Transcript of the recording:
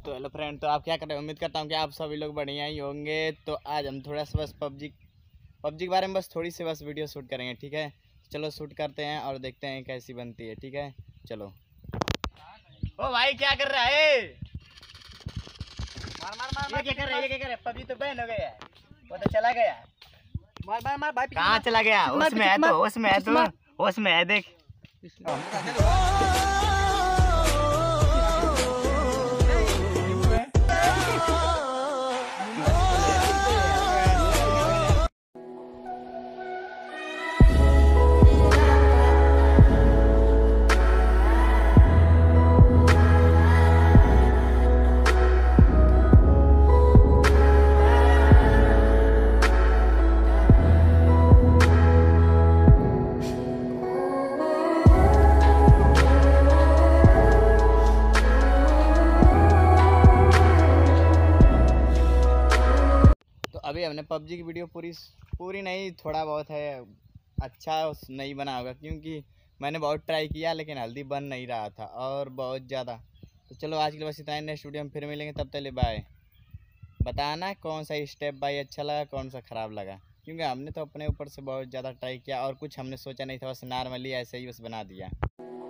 तो hello friend, तो आप क्या कर रहे हैं? उम्मीद करता हूँ कि आप सभी लोग बढ़िया ही होंगे। तो आज हम थोड़ा सा बस पबजी के बारे में बस थोड़ी सी बस वीडियो शूट करेंगे, ठीक है। चलो शूट करते हैं और देखते हैं कैसी बनती है, ठीक है। चलो। ओ भाई क्या कर रहा है? मार मार मार, ये क्या कर रहा है? ये क्या कर रहा है? पबजी तो बैन हो गया है, वो तो चला गया। मार मार मार भाई। कहाँ चला गया? उसमें है तो, उसमें है तो, उसमें है, देख। अभी हमने पबजी की वीडियो पूरी नहीं, थोड़ा बहुत है, अच्छा नहीं बना होगा क्योंकि मैंने बहुत ट्राई किया लेकिन हल्दी बन नहीं रहा था और बहुत ज़्यादा। तो चलो आज के लिए बस इतना ही, नेक्स्ट वीडियो में फिर मिलेंगे, तब तक बाय। बताना कौन सा स्टेप बाय अच्छा लगा, कौन सा ख़राब लगा, क्योंकि हमने तो अपने ऊपर से बहुत ज़्यादा ट्राई किया और कुछ हमने सोचा नहीं था, बस नॉर्मली ऐसे ही बस बना दिया।